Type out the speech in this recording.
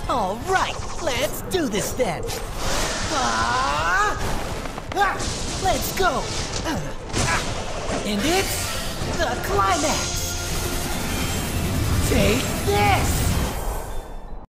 All right, let's do this then. Let's go. And it's the climax.